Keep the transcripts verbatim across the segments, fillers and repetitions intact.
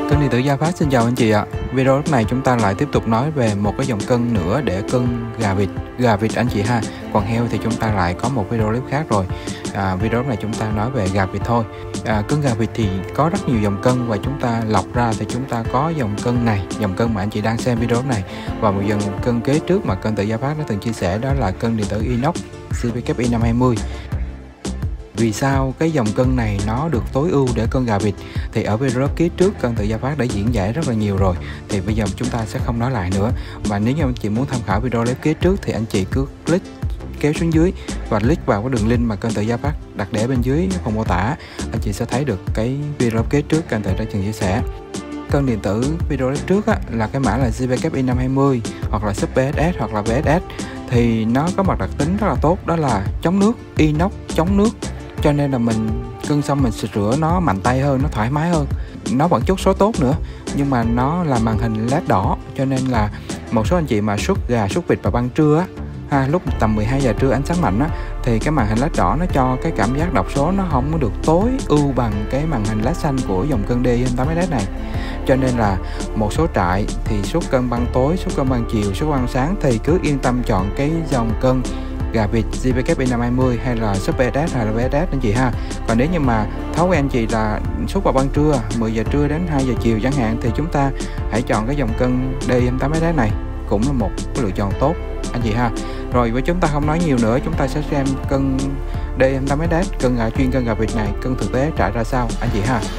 Cân điện tử Gia Phát xin chào anh chị ạ. Video lúc này chúng ta lại tiếp tục nói về một cái dòng cân nữa để cân gà vịt, gà vịt anh chị ha. Còn heo thì chúng ta lại có một video clip khác rồi. À, video lúc này chúng ta nói về gà vịt thôi. À, cân gà vịt thì có rất nhiều dòng cân và chúng ta lọc ra thì chúng ta có dòng cân này, dòng cân mà anh chị đang xem video này, và một dòng cân kế trước mà Cân điện tử Gia Phát đã từng chia sẻ, đó là cân điện tử inox xê vê kép i năm hai mươi. Vì sao cái dòng cân này nó được tối ưu để cân gà vịt thì ở video clip trước Cân điện tử Gia Phát đã diễn giải rất là nhiều rồi, thì bây giờ chúng ta sẽ không nói lại nữa. Và nếu như anh chị muốn tham khảo video clip trước thì anh chị cứ click kéo xuống dưới và click vào cái đường link mà Cân điện tử Gia Phát đặt để bên dưới phần mô tả, anh chị sẽ thấy được cái video clip trước Cân điện tử đã từng chia sẻ. Cân điện tử video clip trước á, là cái mã là xê vê kép i năm hai mươi hoặc là sub pê ét ét hoặc là vê ét ét, thì nó có một đặc tính rất là tốt, đó là chống nước, inox chống nước, cho nên là mình cân xong mình sửa nó mạnh tay hơn, nó thoải mái hơn. Nó vẫn chốt số tốt nữa, nhưng mà nó là màn hình led đỏ, cho nên là một số anh chị mà sút gà sút vịt vào ban trưa á, ha, lúc tầm mười hai giờ trưa ánh sáng mạnh á, thì cái màn hình led đỏ nó cho cái cảm giác đọc số nó không có được tối ưu bằng cái màn hình led xanh của dòng cân đê i tám ét này. Cho nên là một số trại thì sút cân ban tối, sút cân ban chiều, sút ban sáng thì cứ yên tâm chọn cái dòng cân gà vịt xê vê kép i năm hai mươi hay là sub pê ét ét hay là vê ét ét anh chị ha. Còn nếu như mà thói quen anh chị là sút vào ban trưa mười giờ trưa đến hai giờ chiều chẳng hạn, thì chúng ta hãy chọn cái dòng cân đê i tám ét này, cũng là một cái lựa chọn tốt anh chị ha. Rồi với chúng ta không nói nhiều nữa, chúng ta sẽ xem cân đê i tám ét, cân gà chuyên cân gà vịt này, cân thực tế trại ra sao anh chị ha.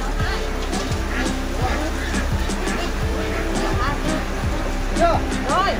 Rồi.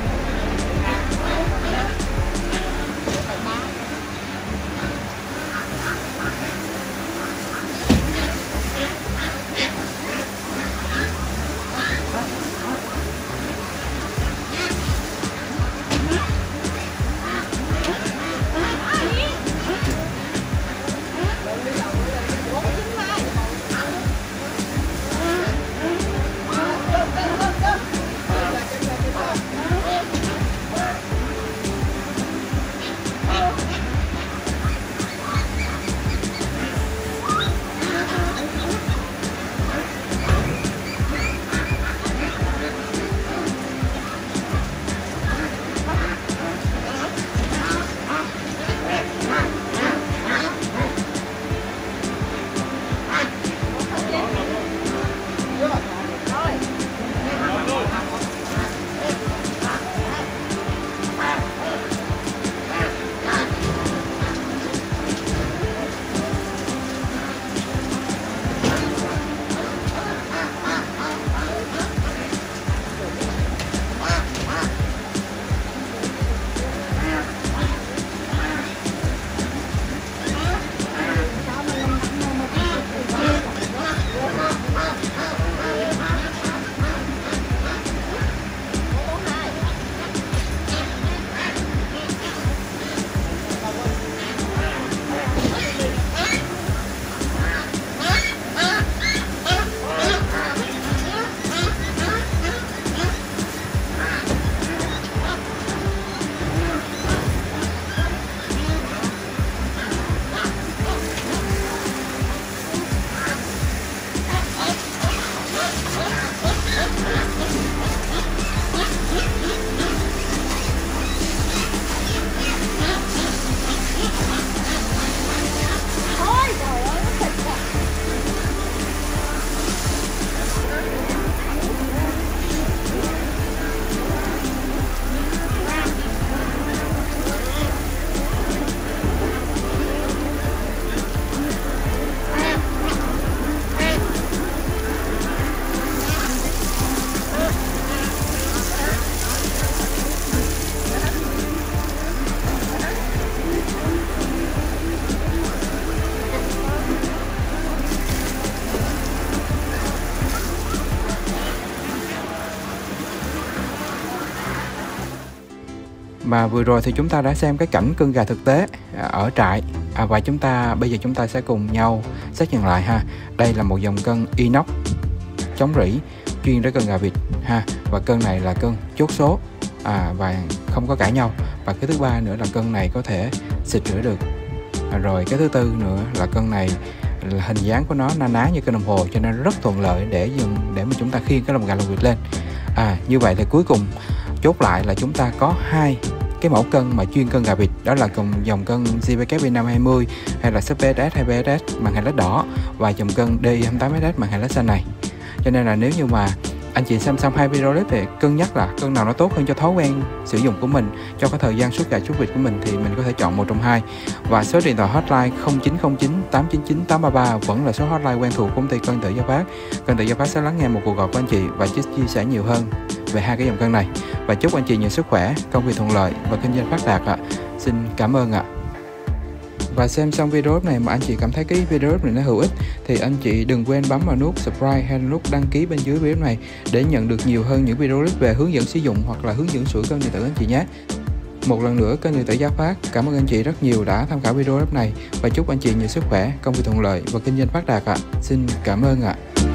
Mà vừa rồi thì chúng ta đã xem cái cảnh cân gà thực tế ở trại, à, và chúng ta bây giờ chúng ta sẽ cùng nhau xác nhận lại ha. Đây là một dòng cân inox chống rỉ chuyên để cân gà vịt ha, và cân này là cân chốt số, à, và không có cãi nhau. Và cái thứ ba nữa là cân này có thể xịt rửa được. À, rồi cái thứ tư nữa là cân này là hình dáng của nó na ná như cái đồng hồ, cho nên rất thuận lợi để dùng để mà chúng ta khiêng cái lồng gà lồng vịt lên. À, như vậy thì cuối cùng chốt lại là chúng ta có hai cái mẫu cân mà chuyên cân gà vịt, đó là cùng dòng cân giê vê kép năm hai mươi hay là Super ét ét hay pê ét ét màn hình led đỏ, và dòng cân đê i hai tám ét ét màn hình led xanh này. Cho nên là nếu như mà anh chị xem xong hai video clip thì cân nhắc là cân nào nó tốt hơn cho thói quen sử dụng của mình, cho cái thời gian suốt gà suốt vịt của mình, thì mình có thể chọn một trong hai. Và số điện thoại hotline không chín không chín tám chín chín tám ba ba vẫn là số hotline quen thuộc của công ty Cân Tự Gia Phát. Cân Tự Gia Phát sẽ lắng nghe một cuộc gọi của anh chị và chia sẻ nhiều hơn về hai cái dòng cân này. Và chúc anh chị nhiều sức khỏe, công việc thuận lợi và kinh doanh phát đạt ạ. Xin cảm ơn ạ. Và xem xong video này mà anh chị cảm thấy cái video này nó hữu ích thì anh chị đừng quên bấm vào nút subscribe hay nút đăng ký bên dưới video này để nhận được nhiều hơn những video clip về hướng dẫn sử dụng hoặc là hướng dẫn sửa cân điện tử anh chị nhé. Một lần nữa, Kênh Điện Tử Gia Phát cảm ơn anh chị rất nhiều đã tham khảo video clip này và chúc anh chị nhiều sức khỏe, công việc thuận lợi và kinh doanh phát đạt ạ. Xin cảm ơn ạ.